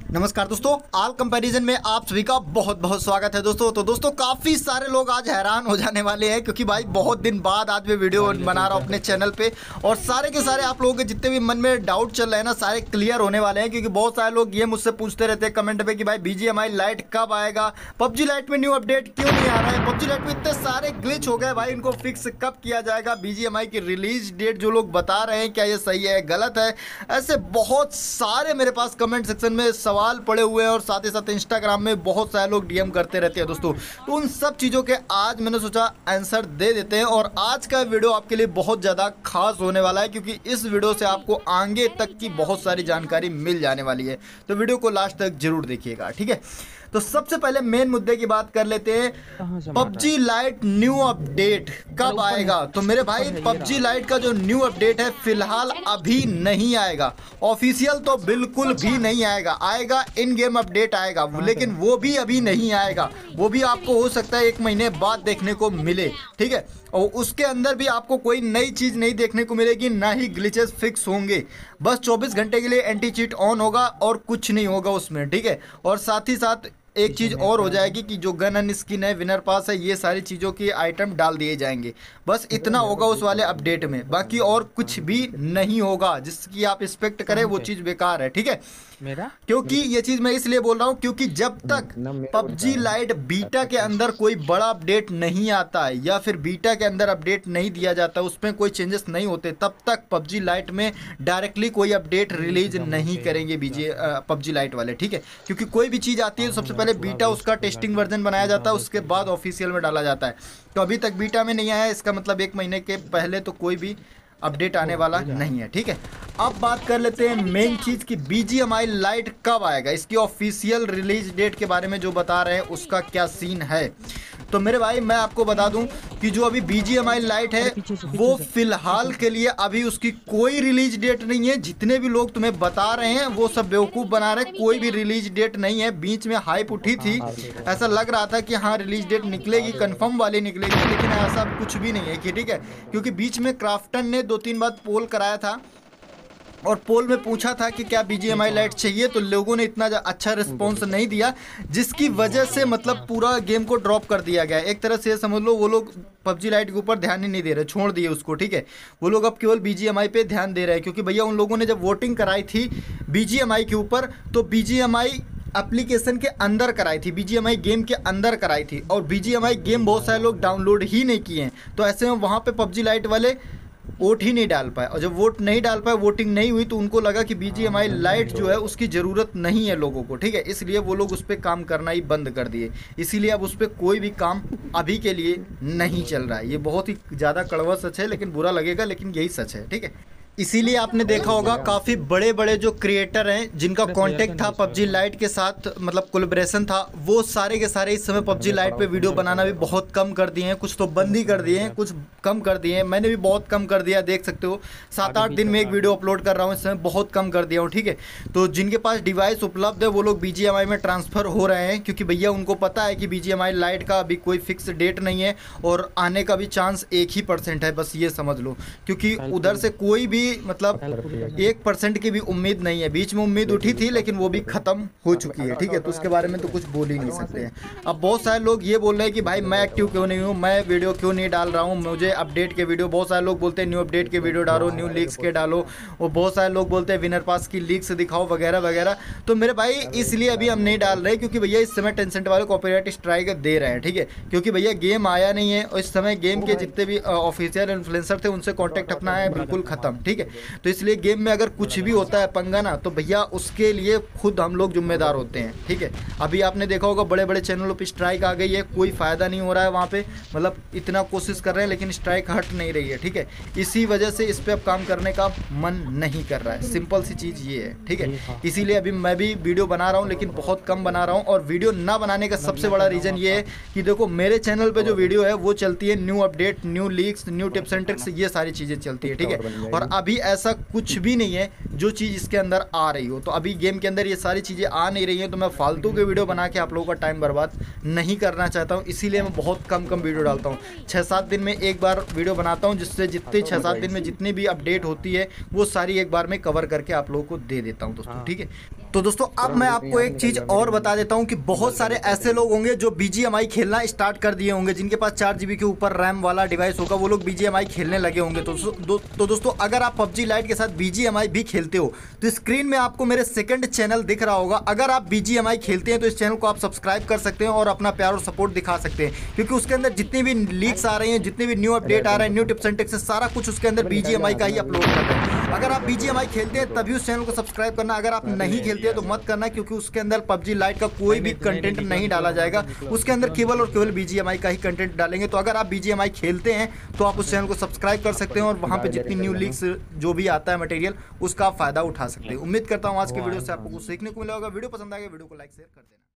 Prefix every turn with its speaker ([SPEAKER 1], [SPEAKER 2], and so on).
[SPEAKER 1] नमस्कार दोस्तों, आल कंपैरिजन में आप सभी का बहुत बहुत स्वागत है दोस्तों। तो दोस्तों काफ़ी सारे लोग आज हैरान हो जाने वाले हैं क्योंकि भाई बहुत दिन बाद आज मैं वीडियो बना रहा हूँ अपने चैनल पे और सारे के सारे आप लोगों के जितने भी मन में डाउट चल रहे हैं ना सारे क्लियर होने वाले हैं। क्योंकि बहुत सारे लोग ये मुझसे पूछते रहते हैं कमेंट पे कि भाई BGMI लाइट कब आएगा, पबजी लाइट में न्यू अपडेट क्यों नहीं आ रहा है, पबजी लाइट में इतने सारे ग्लिच हो गए भाई, इनको फिक्स कब किया जाएगा, BGMI की रिलीज डेट जो लोग बता रहे हैं क्या ये सही है गलत है। ऐसे बहुत सारे मेरे पास कमेंट सेक्शन में सवाल पड़े हुए हैं और साथ ही साथ इंस्टाग्राम में बहुत सारे लोग DM करते रहते हैं दोस्तों। तो उन सब चीज़ों के आज मैंने सोचा आंसर दे देते हैं और आज का वीडियो आपके लिए बहुत ज़्यादा खास होने वाला है क्योंकि इस वीडियो से आपको आगे तक की बहुत सारी जानकारी मिल जाने वाली है। तो वीडियो को लास्ट तक जरूर देखिएगा, ठीक है। तो सबसे पहले मेन मुद्दे की बात कर लेते हैं, पबजी लाइट न्यू अपडेट कब आएगा। तो मेरे भाई पबजी लाइट का जो न्यू अपडेट है फिलहाल अभी नहीं आएगा, ऑफिशियल तो बिल्कुल भी नहीं आएगा। आएगा इन गेम अपडेट आएगा, लेकिन वो भी अभी नहीं आएगा, वो भी आपको हो सकता है 1 महीने बाद देखने को मिले, ठीक है। और उसके अंदर भी आपको कोई नई चीज़ नहीं देखने को मिलेगी, ना ही ग्लिचेस फिक्स होंगे। बस 24 घंटे के लिए एंटी चीट ऑन होगा और कुछ नहीं होगा उसमें, ठीक है। और साथ ही साथ एक चीज़ और हो जाएगी कि जो गन एंड स्किन है, विनर पास है, ये सारी चीज़ों के आइटम डाल दिए जाएंगे। बस इतना होगा उस वाले अपडेट में, बाकी और कुछ भी नहीं होगा। जिसकी आप एक्सपेक्ट करें वो चीज़ बेकार है, ठीक है। क्योंकि ये चीज़ मैं इसलिए बोल रहा हूँ क्योंकि जब तक पबजी लाइट बीटा के अंदर कोई बड़ा अपडेट नहीं आता है या फिर बीटा के अंदर अपडेट नहीं दिया जाता, उसमें कोई चेंजेस नहीं होते, तब तक पबजी लाइट में डायरेक्टली कोई अपडेट रिलीज नहीं करेंगे पबजी लाइट वाले, ठीक है। क्योंकि कोई भी चीज़ आती है सबसे पहले बीटा उसका टेस्टिंग वर्जन बनाया जाता है, उसके बाद ऑफिशियल में डाला जाता है। तो अभी तक बीटा में नहीं आया, इसका मतलब 1 महीने के पहले तो कोई भी अपडेट आने वाला नहीं है, ठीक है। अब बात कर लेते हैं मेन चीज़ की BGMI लाइट कब आएगा, इसकी ऑफिशियल रिलीज डेट के बारे में जो बता रहे हैं उसका क्या सीन है। तो मेरे भाई मैं आपको बता दूं कि जो अभी BGMI लाइट है वो फिलहाल के लिए अभी उसकी कोई रिलीज डेट नहीं है। जितने भी लोग तुम्हें बता रहे हैं वो सब बेवकूफ़ बना रहे हैं, कोई भी रिलीज डेट नहीं है। बीच में हाइप उठी थी, ऐसा लग रहा था कि हाँ रिलीज डेट निकलेगी, कंफर्म वाली निकलेगी, लेकिन ऐसा कुछ भी नहीं है कि ठीक है। क्योंकि बीच में क्राफ्टन ने 2-3 बार पोल कराया था और पोल में पूछा था कि क्या BGMI लाइट चाहिए, तो लोगों ने इतना अच्छा रिस्पॉन्स नहीं दिया, जिसकी वजह से मतलब पूरा गेम को ड्रॉप कर दिया गया। एक तरह से समझ लो वो लोग पबजी लाइट के ऊपर ध्यान ही नहीं दे रहे, छोड़ दिए उसको, ठीक है। वो लोग अब केवल BGMI पे ध्यान दे रहे हैं क्योंकि भैया उन लोगों ने जब वोटिंग कराई थी BGMI के ऊपर तो BGMI एप्लीकेशन के अंदर कराई थी, BGMI गेम के अंदर कराई थी और BGMI गेम बहुत सारे लोग डाउनलोड ही नहीं किए हैं। तो ऐसे में वहाँ पे पबजी लाइट वाले वोट ही नहीं डाल पाए और जब वोट नहीं डाल पाए, वोटिंग नहीं हुई, तो उनको लगा कि BGMI लाइट जो है उसकी ज़रूरत नहीं है लोगों को, ठीक है। इसलिए वो लोग उस पर काम करना ही बंद कर दिए, इसीलिए अब उस पर कोई भी काम अभी के लिए नहीं चल रहा है। ये बहुत ही ज़्यादा कड़वा सच है, लेकिन बुरा लगेगा, लेकिन यही सच है, ठीक है। इसीलिए आपने देखा होगा काफ़ी बड़े बड़े जो क्रिएटर हैं जिनका कांटेक्ट था पबजी लाइट के साथ, मतलब कोलैबोरेशन था, वो सारे के सारे इस समय पबजी लाइट पे वीडियो बनाना भी बहुत कम कर दिए हैं। कुछ तो बंद ही कर दिए हैं, कुछ कम कर दिए हैं। मैंने भी बहुत कम कर दिया, देख सकते हो 7-8 दिन में एक वीडियो अपलोड कर रहा हूँ, इस समय बहुत कम कर दिया हूँ, ठीक है। तो जिनके पास डिवाइस उपलब्ध है वो लोग BGMI में ट्रांसफ़र हो रहे हैं क्योंकि भैया उनको पता है कि BGMI लाइट का अभी कोई फिक्स डेट नहीं है और आने का भी चांस 1% है, बस ये समझ लो। क्योंकि उधर से कोई भी मतलब 1% की भी उम्मीद नहीं है। बीच में उम्मीद उठी थी लेकिन वो भी खत्म हो चुकी है, ठीक है। तो उसके बारे में तो कुछ बोल ही नहीं सकते हैं। अब बहुत सारे लोग ये बोल रहे हैं कि भाई मैं एक्टिव क्यों नहीं हूँ, मैं वीडियो क्यों नहीं डाल रहा हूँ, मुझे अपडेट के वीडियो, बहुत सारे लोग बोलते हैं न्यू अपडेट के वीडियो डालो, न्यू लीक्स के डालो, और बहुत सारे लोग बोलते हैं विनर पास की लीक्स दिखाओ वगैरह वगैरह। तो मेरे भाई इसलिए अभी हम नहीं डाल रहे क्योंकि भैया इस समय टेंसेंट वाले कॉपीराइट स्ट्राइक दे रहे हैं, ठीक है। क्योंकि भैया गेम आया नहीं है और इस समय गेम के जितने भी ऑफिशियल इन्फ्लुएंसर थे उनसे कॉन्टैक्ट अपना है बिल्कुल ख़त्म, ठीक है। तो इसलिए गेम में अगर कुछ भी होता है पंगा ना, तो भैया उसके लिए खुद हम लोग जिम्मेदार होते हैं, ठीक है। अभी आपने देखा होगा बड़े बड़े चैनलों पे स्ट्राइक आ गई है, कोई फ़ायदा नहीं हो रहा है वहाँ पे, मतलब इतना कोशिश कर रहे हैं लेकिन स्ट्राइक हट नहीं रही है, ठीक है। इसी वजह से इस पर अब काम करने का मन नहीं कर रहा है, सिंपल सी चीज़ ये है, ठीक है। इसीलिए अभी मैं भी वीडियो बना रहा हूँ लेकिन बहुत कम बना रहा हूँ। और वीडियो ना बनाने का सबसे बड़ा रीज़न ये है कि देखो मेरे चैनल पर जो वीडियो है वो चलती है new update, new leaks, new tips and tricks, ये सारी चीज़ें चलती है, ठीक है। और अभी ऐसा कुछ भी नहीं है जो चीज़ इसके अंदर आ रही हो। तो अभी गेम के अंदर ये सारी चीज़ें आ नहीं रही हैं, तो मैं फालतू के वीडियो बना के आप लोगों का टाइम बर्बाद नहीं करना चाहता हूँ, इसीलिए मैं बहुत कम वीडियो डालता हूँ। 6-7 दिन में एक बार वीडियो बनाता हूँ, जिससे जितनी 6-7 दिन में जितनी भी अपडेट होती है वो सारी एक बार में कवर करके आप लोगों को दे देता हूँ दोस्तों, ठीक है। तो दोस्तों अब मैं आपको एक चीज़ और बता देता हूं कि बहुत सारे ऐसे लोग होंगे जो BGMI खेलना स्टार्ट कर दिए होंगे, जिनके पास 4 GB के ऊपर रैम वाला डिवाइस होगा, वो लोग BGMI खेलने लगे होंगे। तो दोस्तों अगर आप PUBG लाइट के साथ BGMI भी खेलते हो तो स्क्रीन में आपको मेरे सेकंड चैनल दिख रहा होगा। अगर आप BGMI खेलते हैं तो इस चैनल को आप सब्सक्राइब कर सकते हैं और अपना प्यार और सपोर्ट दिखा सकते हैं, क्योंकि उसके अंदर जितनी भी लीक्स आ रही हैं, जितने भी न्यू अपडेट आ रहे हैं, न्यू टिप्स एंड ट्रिक्स, सारा कुछ उसके अंदर BGMI का ही अपलोड कर रहे हैं। अगर आप BGMI खेलते हैं तभी उस चैनल को सब्सक्राइब करना, अगर आप नहीं खेलते हैं तो मत करना, क्योंकि उसके अंदर PUBG लाइट का कोई भी कंटेंट नहीं डाला जाएगा। उसके अंदर केवल और केवल BGMI का ही कंटेंट डालेंगे। तो अगर आप BGMI खेलते हैं तो आप उस चैनल को सब्सक्राइब कर सकते हैं और वहाँ पे जितनी न्यू लीक्स जो भी आता है मटेरियल, उसका आप फायदा उठा सकते हैं। उम्मीद करता हूँ आज के वीडियो से आपको कुछ सीखने को मिला होगा। वीडियो पसंद आ गया वीडियो को लाइक शेयर कर देना।